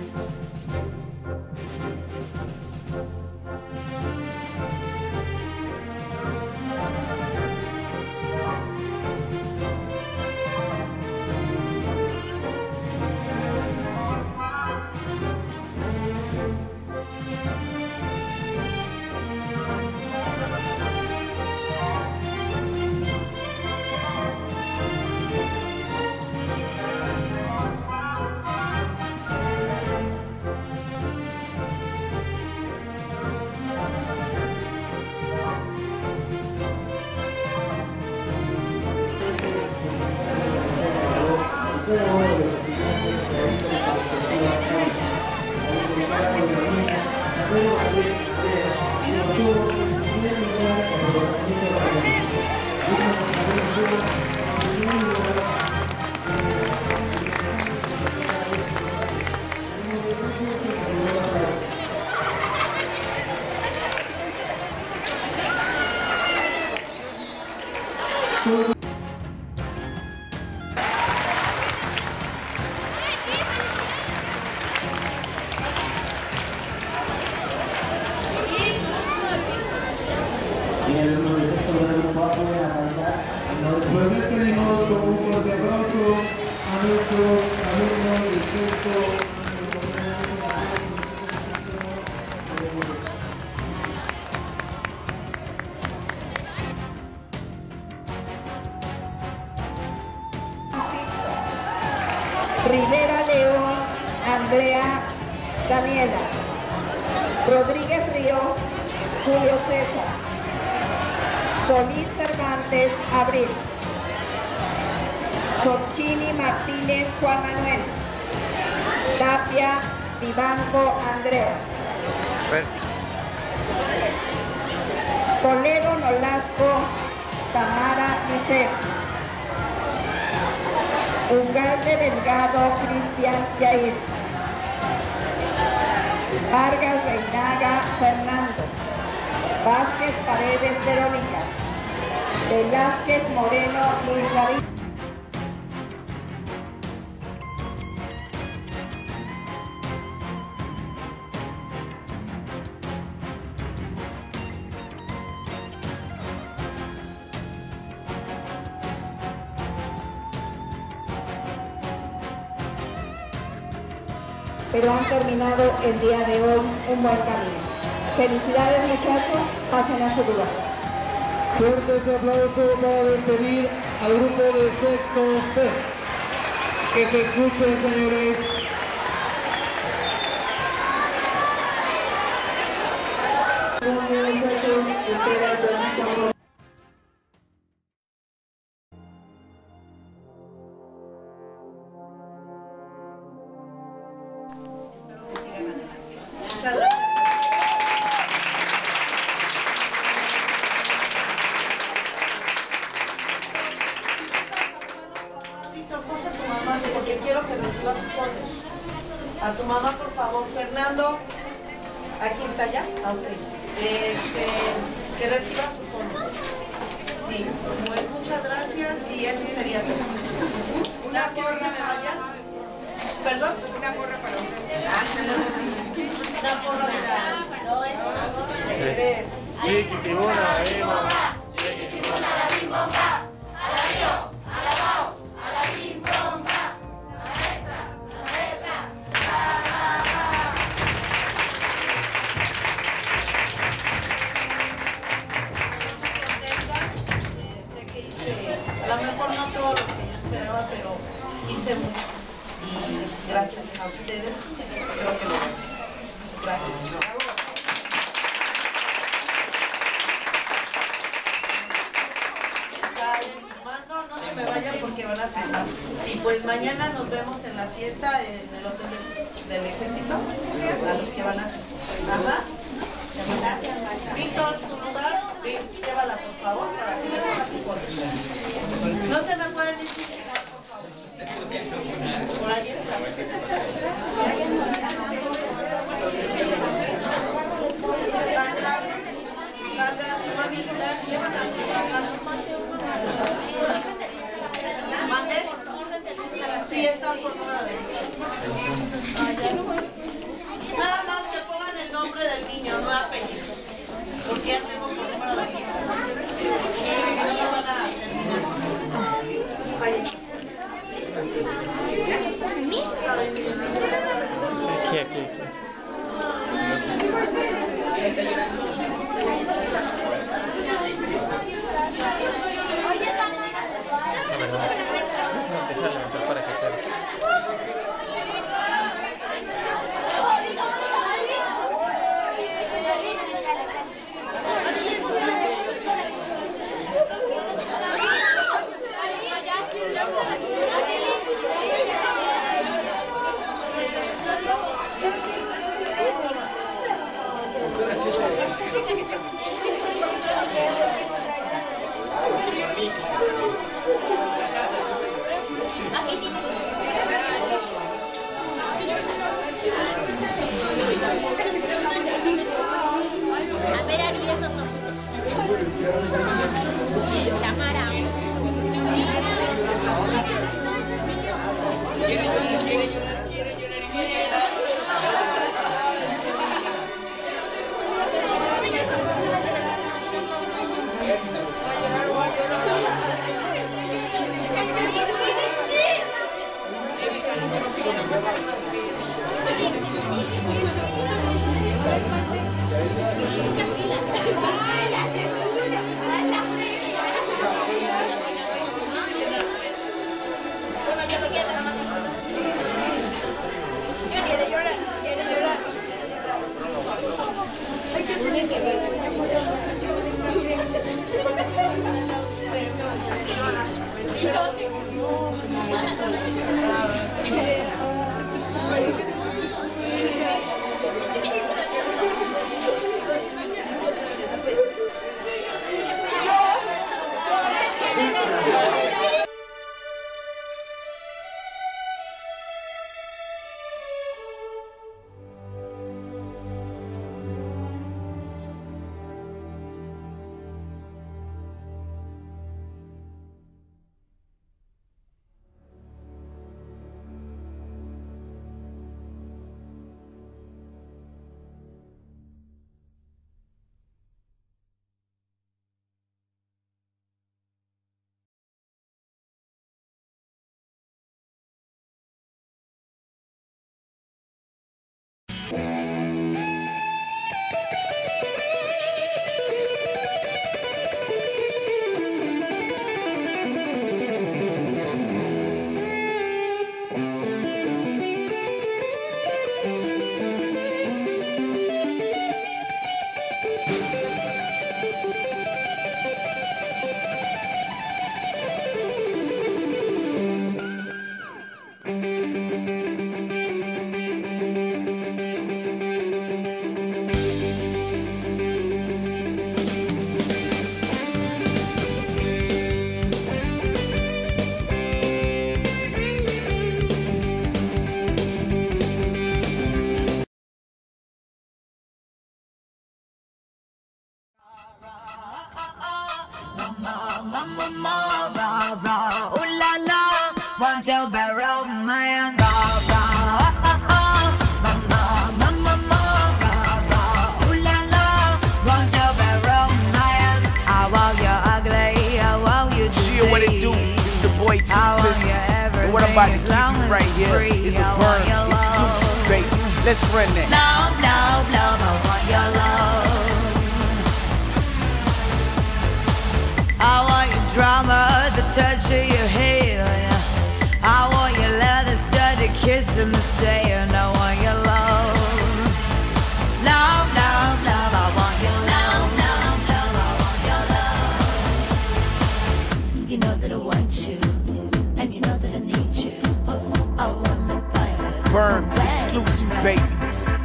Después tenemos con un fuerte aplauso a nuestros alumnos del sexto. Rivera León, Andrea Daniela. Rodríguez Río, Julio César. Solís Cervantes, Abril. Sorchini Martínez, Juan Manuel. Tapia Vivanco, Andrés. Toledo Nolasco, Tamara Lisset. Ugalde Delgado, Cristian Yair. Vargas Reinaga, Fernando. Vázquez Paredes, Verónica. Velázquez Moreno, Luis David. Pero han terminado el día de hoy un buen camino. Felicidades, muchachos, pasen a su lugar. Fuertes aplausos para despedir al grupo de sexto C. Que se escuchen, señores. Muchas gracias. Pasa a tu mamá porque quiero que reciba su foto. A tu mamá, por favor, Fernando. Aquí está ya. Ok. Que reciba su foto. Sí. Pues muchas gracias y eso sería todo. Una que no se me vaya. ¿Perdón? Una porra para usted. Una porra para Chiquitibuna, la bimbomba. Chiquitibuna, la bimbomba. A la río, a la bao, a la bimbomba. La maestra, la maestra. Sé que hice, a lo mejor no todo lo que yo esperaba, pero hice mucho. Y gracias a ustedes, creo que lo hago. Gracias. No se me vayan porque van a firmar. Y pues mañana nos vemos en la fiesta en el hotel del ejército, a los que van a asistir. Ajá. Víctor, ¿tu lugar? Sí. Llévala por favor para que me ponga tu foto. No se me pueden identificar, por favor. Por ahí está. Sandra, mami, llévala. ¿Mande? Sí, están por número de aquí. La verdad. No, déjalo entrar para que te... A ver, Ari, esos ojitos. Tamara. Quiere llorar. Want you borrow my hand, rah, rah, mama, rah, rah, ooh la la. Want you borrow my hand? I want you ugly, I want you to Shit, what it do? It's the boy T-Business. And what I'm about to give you right here is a burn exclusive, baby. Let's run that. Love, love, love, I want your love. I want your drama, the touch of your hand. I want your leather studded kiss in the sand. I want your love. Love, love, love. I want your love, love, love. I want your love. You know that I want you, and you know that I need you. I wanna buy it. Burn exclusive, babies.